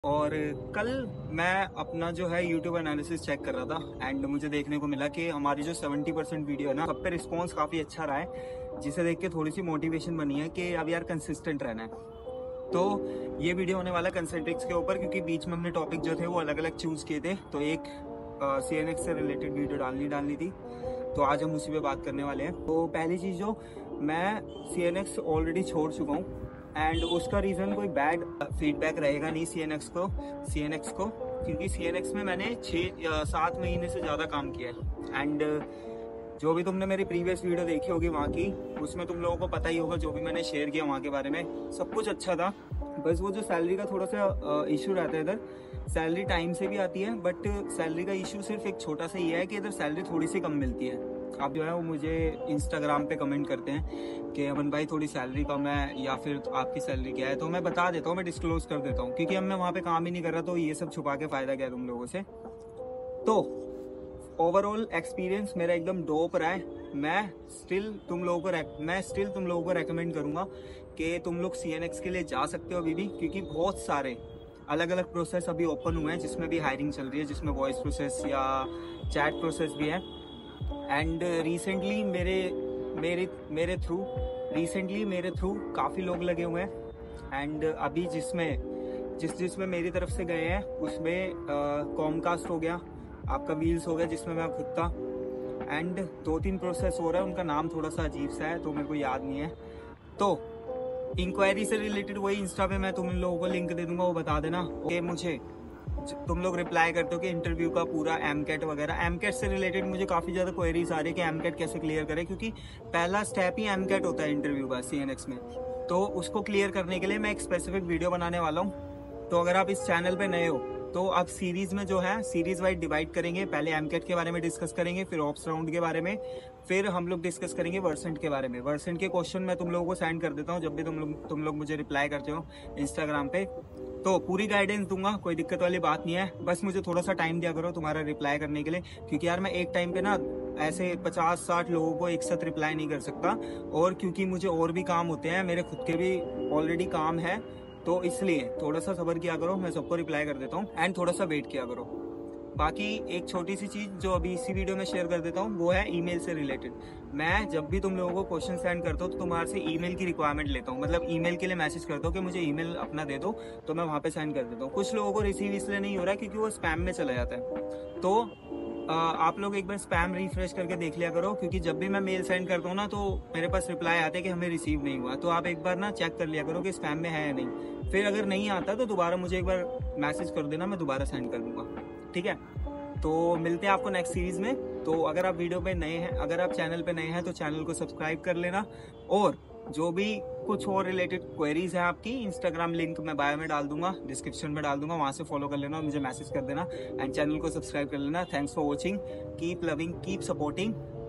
और कल मैं अपना जो है यूट्यूब एनालिसिस चेक कर रहा था एंड मुझे देखने को मिला कि हमारी जो 70% वीडियो है ना, सब पे रिस्पॉन्स काफ़ी अच्छा रहा है, जिसे देख के थोड़ी सी मोटिवेशन बनी है कि अब यार कंसिस्टेंट रहना है। तो ये वीडियो होने वाला कंसेंट्रिक्स के ऊपर, क्योंकि बीच में हमने टॉपिक जो थे वो अलग अलग चूज़ किए थे, तो एक CNX से रिलेटेड वीडियो डालनी थी, तो आज हम उसी पे बात करने वाले हैं। तो पहली चीज़, जो मैं CNX ऑलरेडी छोड़ चुका हूँ एंड उसका रीज़न कोई बैड फीडबैक रहेगा नहीं CNX को, क्योंकि CNX में मैंने 6-7 महीने से ज़्यादा काम किया है एंड जो भी तुमने मेरी प्रीवियस वीडियो देखी होगी वहाँ की, उसमें तुम लोगों को पता ही होगा जो भी मैंने शेयर किया वहाँ के बारे में, सब कुछ अच्छा था। बस वो जो सैलरी का थोड़ा सा इशू रहता है, इधर सैलरी टाइम से भी आती है, बट सैलरी का इशू सिर्फ एक छोटा सा ये है कि इधर सैलरी थोड़ी सी कम मिलती है। आप जो है वो मुझे इंस्टाग्राम पे कमेंट करते हैं कि अमन भाई थोड़ी सैलरी कम है या फिर आपकी सैलरी क्या है, तो मैं बता देता हूँ, मैं डिस्क्लोज कर देता हूँ, क्योंकि अब मैं वहाँ पे काम ही नहीं कर रहा, तो ये सब छुपा के फ़ायदा क्या है तुम लोगों से। तो ओवरऑल एक्सपीरियंस मेरा एकदम डोप रहा है। मैं स्टिल तुम लोगों को रेकमेंड करूँगा कि तुम लोग CNX के लिए जा सकते हो अभी भी, क्योंकि बहुत सारे अलग अलग प्रोसेस अभी ओपन हुए हैं जिसमें भी हायरिंग चल रही है, जिसमें वॉइस प्रोसेस या चैट प्रोसेस भी है। एंड रिसेंटली मेरे थ्रू काफ़ी लोग लगे हुए हैं एंड अभी जिसमें मेरी तरफ से गए हैं उसमें कॉमकास्ट हो गया, आपका व्हील्स हो गया जिसमें मैं खुद था, एंड 2-3 प्रोसेस हो रहा है, उनका नाम थोड़ा सा अजीब सा है तो मेरे को याद नहीं है। तो इंक्वायरी से रिलेटेड वही इंस्टा पे मैं तुम लोगों को लिंक दे दूंगा, वो बता देना कि मुझे तुम लोग रिप्लाई करते हो कि इंटरव्यू का पूरा MCAT वगैरह, MCAT से रिलेटेड मुझे काफ़ी ज़्यादा क्वेरीज आ रही है कि MCAT कैसे क्लियर करें, क्योंकि पहला स्टेप ही MCAT होता है इंटरव्यू का CNX में। तो उसको क्लियर करने के लिए मैं एक स्पेसिफिक वीडियो बनाने वाला हूँ। तो अगर आप इस चैनल पे नए हो तो आप सीरीज में जो है सीरीज वाइज डिवाइड करेंगे, पहले MCAT के बारे में डिस्कस करेंगे, फिर ऑप्स राउंड के बारे में, फिर हम लोग डिस्कस करेंगे वर्सेंट के बारे में। वर्सेंट के क्वेश्चन मैं तुम लोगों को सेंड कर देता हूँ जब भी तुम लोग मुझे रिप्लाई करते हो इंस्टाग्राम पे, तो पूरी गाइडेंस दूंगा, कोई दिक्कत वाली बात नहीं है। बस मुझे थोड़ा सा टाइम दिया करो तुम्हारा रिप्लाई करने के लिए, क्योंकि यार मैं एक टाइम पे ना ऐसे 50-60 लोगों को एक साथ रिप्लाई नहीं कर सकता, और क्योंकि मुझे और भी काम होते हैं, मेरे खुद के भी ऑलरेडी काम है, तो इसलिए थोड़ा सा सब्र किया करो, मैं सबको रिप्लाई कर देता हूँ एंड थोड़ा सा वेट किया करो। बाकी एक छोटी सी चीज़ जो अभी इसी वीडियो में शेयर कर देता हूँ, वो है ईमेल से रिलेटेड। मैं जब भी तुम लोगों को क्वेश्चन सेंड करता हूँ तो तुम्हारे से ईमेल की रिक्वायरमेंट लेता हूँ, मतलब ईमेल के लिए मैसेज करता हूँ कि मुझे ईमेल अपना दे दो, तो मैं वहाँ पे सेंड कर देता हूँ। कुछ लोगों को रिसीव इसलिए नहीं हो रहा है क्योंकि वो स्पैम में चला जाता है, तो आप लोग एक बार स्पैम रिफ्रेश करके देख लिया करो, क्योंकि जब भी मैं मेल सेंड करता हूँ ना तो मेरे पास रिप्लाई आते हैं कि हमें रिसीव नहीं हुआ, तो आप एक बार ना चेक कर लिया करो कि स्पैम में है या नहीं। फिर अगर नहीं आता तो दोबारा मुझे एक बार मैसेज कर देना, मैं दोबारा सेंड कर दूंगा, ठीक है। तो मिलते हैं आपको नेक्स्ट सीरीज में। तो अगर आप वीडियो पे नए हैं, अगर आप चैनल पे नए हैं तो चैनल को सब्सक्राइब कर लेना, और जो भी कुछ और रिलेटेड क्वेरीज है आपकी, इंस्टाग्राम लिंक मैं बायो में डाल दूंगा, डिस्क्रिप्शन में डाल दूंगा, वहां से फॉलो कर लेना और मुझे मैसेज कर देना एंड चैनल को सब्सक्राइब कर लेना। Thanks for watching, keep loving, keep supporting.